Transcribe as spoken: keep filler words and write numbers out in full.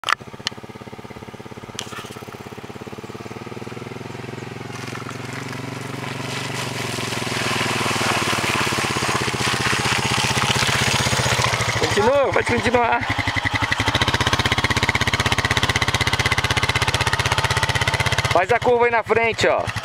Continua, vai continuar. Faz a curva aí na frente, ó.